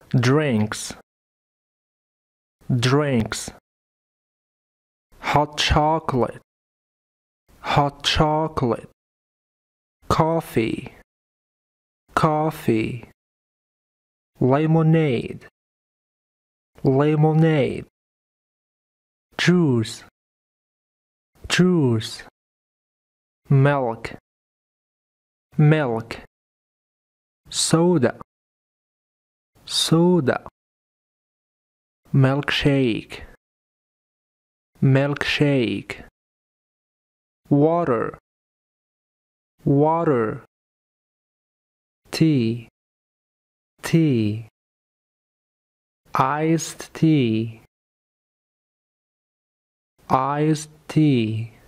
drinks, drinks. Hot chocolate, hot chocolate. Coffee, coffee. Lemonade, lemonade. Juice, juice. Milk, milk. Soda, soda. Milkshake, milkshake. Water, water. Tea, tea. Iced tea, iced tea.